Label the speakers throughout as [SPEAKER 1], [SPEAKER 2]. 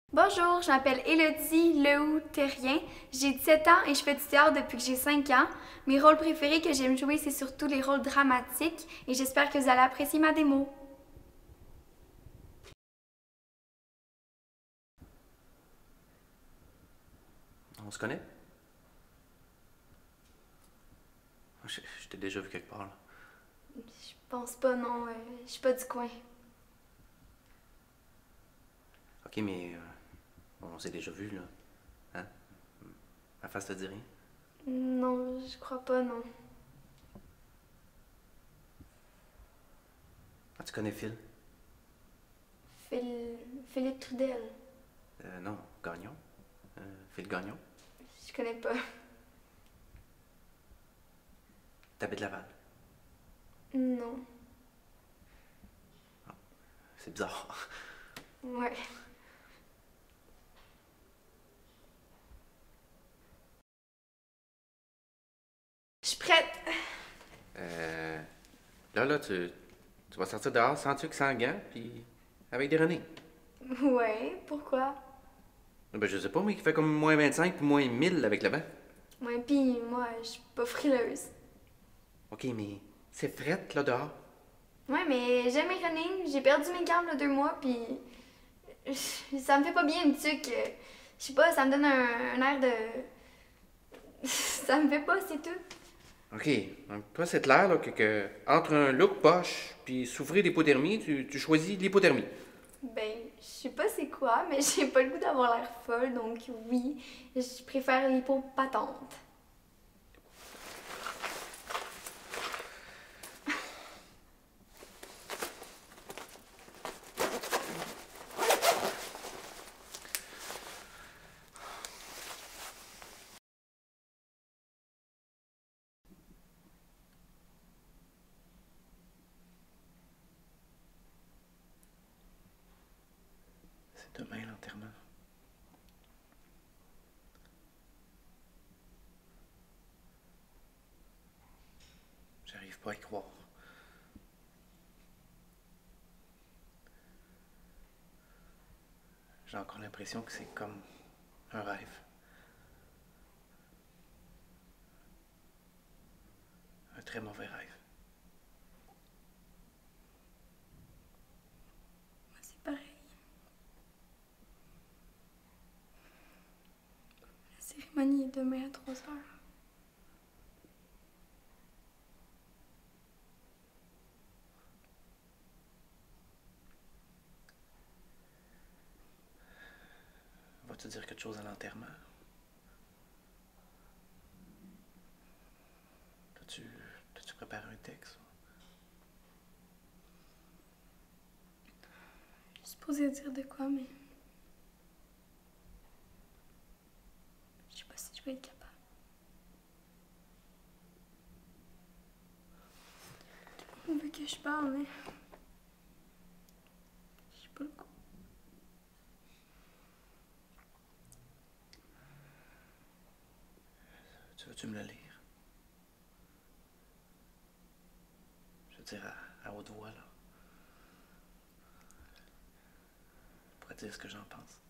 [SPEAKER 1] Bonjour, je m'appelle Élodie Lehoux-Terrien. J'ai 17 ans et je fais du théâtre depuis que j'ai 5 ans. Mes rôles préférés que j'aime jouer, c'est surtout les rôles dramatiques et j'espère que vous allez apprécier ma démo.
[SPEAKER 2] On se connaît? Je t'ai déjà vu quelque part, là.
[SPEAKER 1] Je pense pas, non. Je suis pas du coin.
[SPEAKER 2] Ok, mais on s'est déjà vu, là. Hein? Ma face te dit rien?
[SPEAKER 1] Non, je crois pas, non.
[SPEAKER 2] Ah, tu connais Phil?
[SPEAKER 1] Philippe Trudel.
[SPEAKER 2] Non, Gagnon. Phil Gagnon.
[SPEAKER 1] Je connais pas.
[SPEAKER 2] T'habites Laval.
[SPEAKER 1] Non.
[SPEAKER 2] C'est bizarre.
[SPEAKER 1] Ouais. Je suis prête.
[SPEAKER 2] Là, tu vas sortir dehors sans tuque, sans gants, puis avec des renés.
[SPEAKER 1] Ouais, pourquoi?
[SPEAKER 2] Ben, je sais pas, mais qui fait comme moins 25 puis moins 1000 avec le vent.
[SPEAKER 1] Ouais, pis moi, je suis pas frileuse.
[SPEAKER 2] Ok, mais c'est frette, là, dehors.
[SPEAKER 1] Ouais, mais j'aime mes running. J'ai perdu mes gants il y a 2 mois, puis ça me fait pas bien une tuque. Je sais pas, ça me donne un air de. Ça me fait pas, c'est tout.
[SPEAKER 2] Ok, donc toi, c'est clair, là, que entre un look poche puis souffrir d'hypothermie, tu choisis l'hypothermie.
[SPEAKER 1] Ben, je sais pas c'est quoi, mais j'ai pas le goût d'avoir l'air folle, donc oui, je préfère l'hypo patente.
[SPEAKER 2] C'est demain l'enterrement. J'arrive pas à y croire. J'ai encore l'impression que c'est comme un rêve. Un très mauvais rêve.
[SPEAKER 1] Moi, c'est pareil. La cérémonie est demain à 3 heures.
[SPEAKER 2] Vas-tu dire quelque chose à l'enterrement? T'as-tu, t'as-tu préparé un texte?
[SPEAKER 1] Je suis supposée dire de quoi, mais. Je sais pas si je vais être capable. On veut que je parle, mais. J'ai pas le goût.
[SPEAKER 2] Tu veux-tu me le lire? Je veux dire à haute voix, là. Pour te dire ce que j'en pense.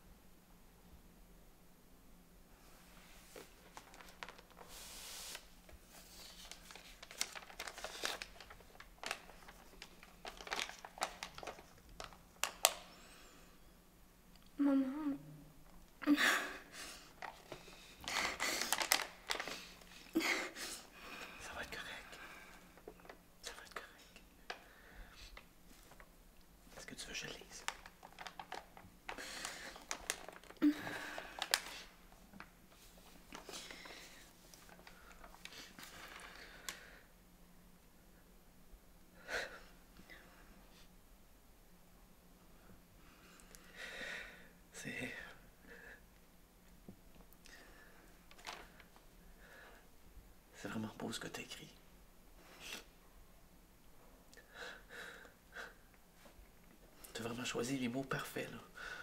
[SPEAKER 1] Maman.
[SPEAKER 2] Ça va être correct. Ça va être correct. Est-ce que tu veux que je le lise? C'est... C'est vraiment beau ce que t'as écrit. T'as vraiment choisi les mots parfaits, là.